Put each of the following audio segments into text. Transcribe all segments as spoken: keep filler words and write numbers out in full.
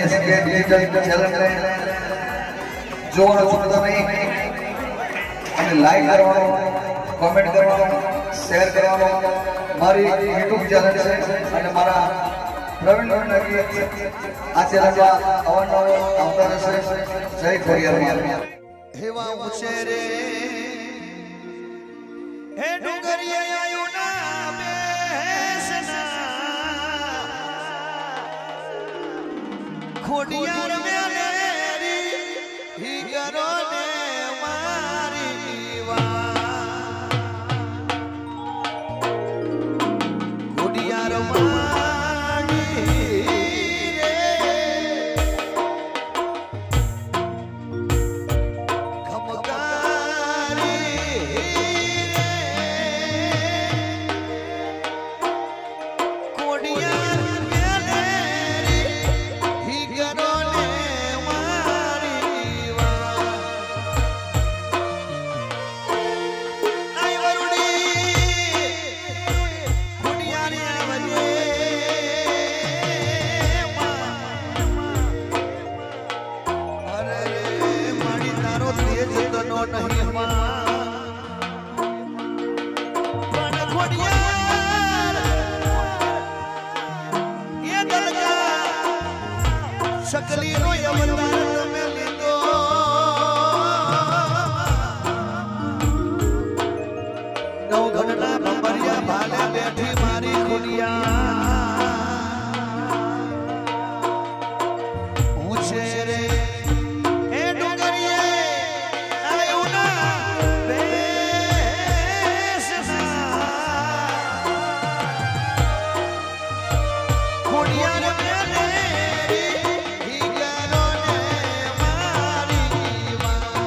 SK digital channel ने જોવાનું છૂટતો નહીં અને લાઈક કરવાનો કોમેન્ટ કરવાનો શેર કરવાનો મારી યુટ્યુબ ચેનલ છે અને મારા પ્રવીણ નગી આ ચેનલમાં અવારનવાર આવતા રહેશે જય ખોડિયાર હેવા ઉછેરે હે ડુંગરીએ આયુ ના બેસના ખોડિયાર મેલેરી હી કરો ને મારી વા ખોડિયાર મારી રે ખમકારી રે ખોડિયાર મેલેરી હી કરો ને મારી વા આઈ વરુડી ખોડિયાર આવજે અરે મારી તારો તેજ તનો નહીં માં પણ ખોડિયાર એ દલકા શકલી નો અવતાર તમે લીધો નવ ઘટના બંબરિયા ભાલે બેઠી મારી ખોડિયાર હું છે રે એ ડુંગરીએ આયુ ના બેસના ખોડિયાર મેલેરી હી કરો ને મારી વા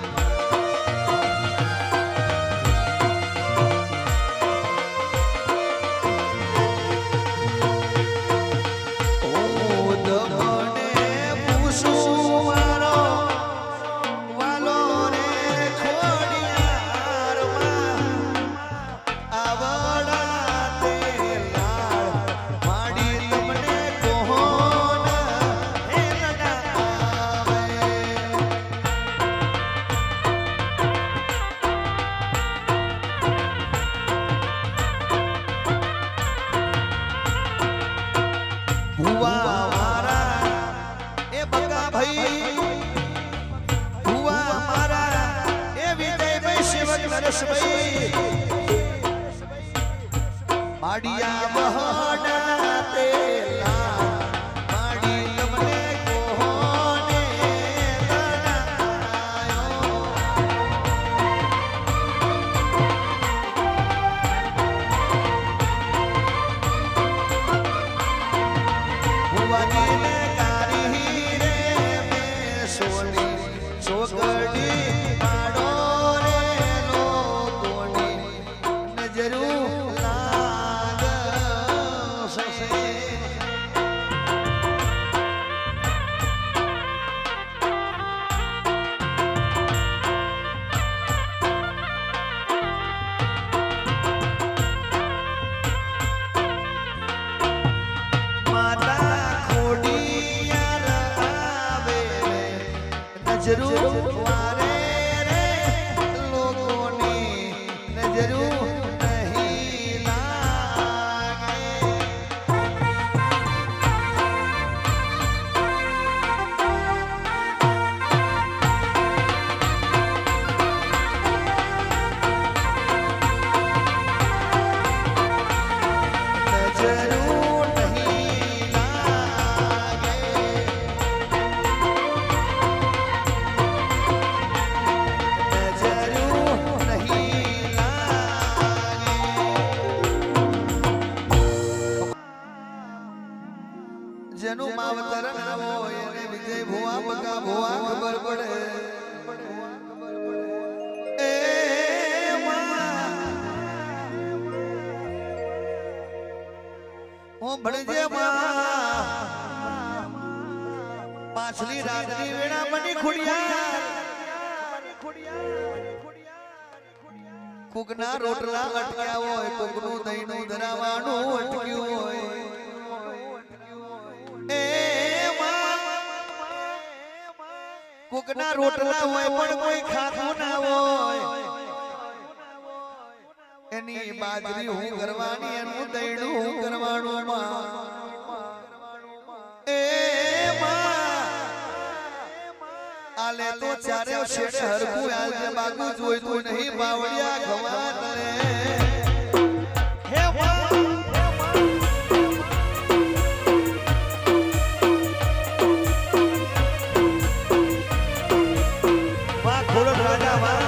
હુવા મારા એ બકા ભાઈ હુવા મારા એ વિજયભાઈ સેવક નરેશભાઈ માડિયા મહોડા તેલા માડી તમને કોને તણાયો હુવાને કારી રે મે સોની સોગડી પાડો રે લોકોની નજરું લાગશે માતા ખોડિયાર આવે રે નજરું વારે રે લોકોની નજરું નહીં લાગે નજરું નહીં લાગે નજરું નહીં લાગે જેનું માવતર ના હોય એને વિજય ભુવા બકા ભુવા ખબર પડે એ માં ઓ ભણજે માં પાછલી રાતની વેળા બની ખોડિયાર કુકના રોટલા અટક્યા હોય કોકનું દહીંનું ધરાવાનું અટક્યું હોય એ માં કોકના રોટલા હોય પણ કોઈ ખાતું ના હોય એની બાજરી હું કરવાની એનું દૈડું હું કરવાનું માં એ આલે તો ચારે શેઠ હરકું આલજે બાગુ જોઈતું નહીં બાવળિયા ગવા તરે હે માં ખોડલ રાજા માં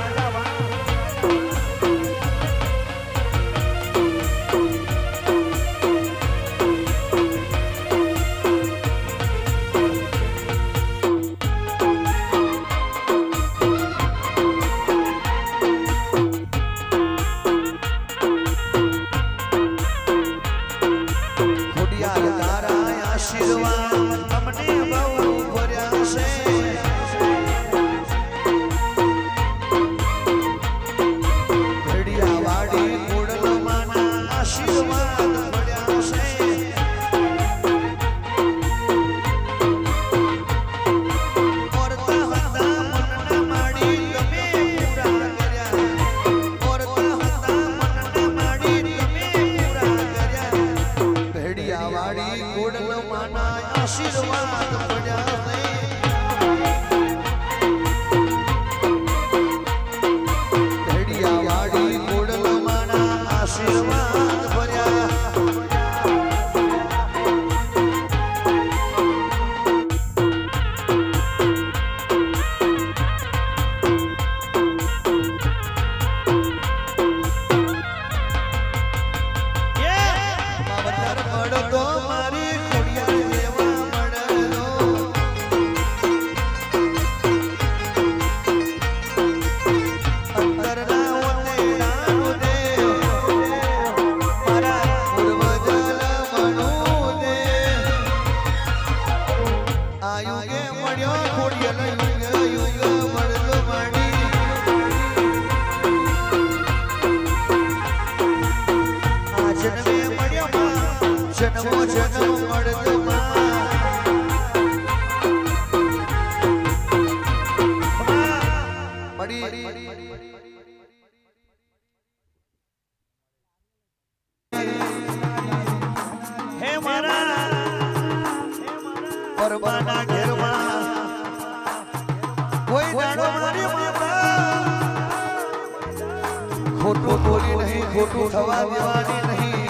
खोटू बोली नहीं खोटू थवा देवानी नहीं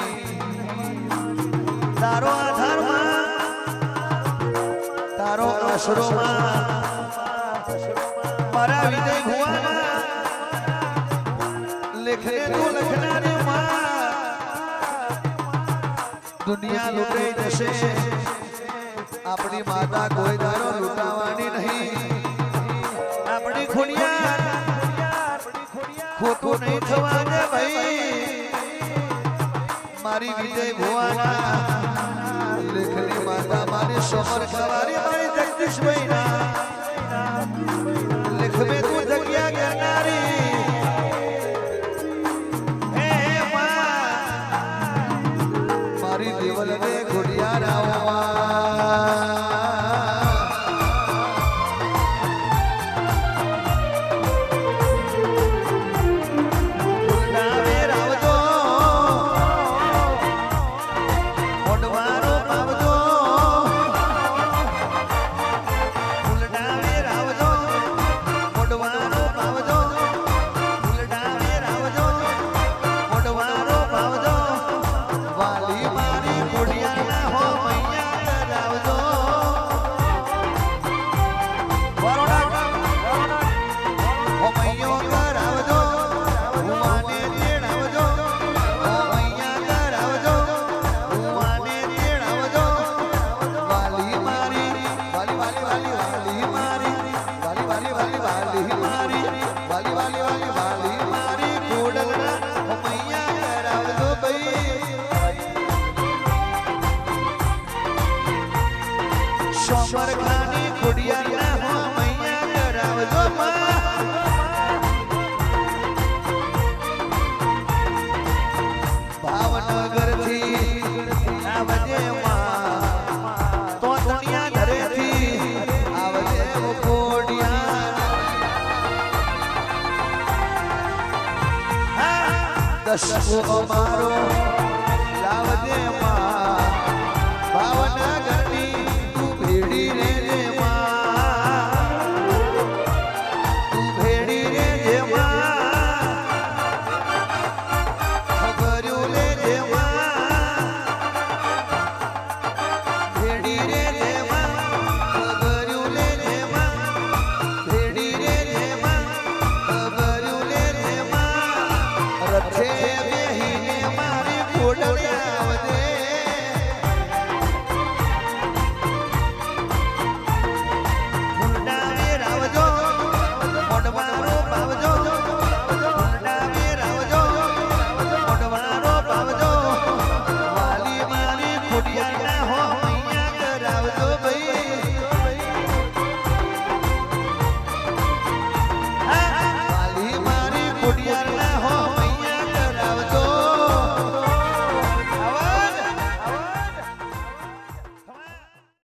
तारो आधार मां तारो आश्रो मां मारा विजय हुआ मां लिखने तो लिखना रे मां दुनिया लूटे जैसे अपनी माता कोई दारो लुटावानी नहीं अपनी खुनिया खोटू नहीं थवा दे भाई मारी विजय भुवाना लेखनी माता मारी समर सवारी मारी जगदीश भाईना लिख में तू जगिया करनारी हे मां मारी देवल ने गुड़िया रावा तो दुनिया धरे थी आवजे वो દસમો અમારો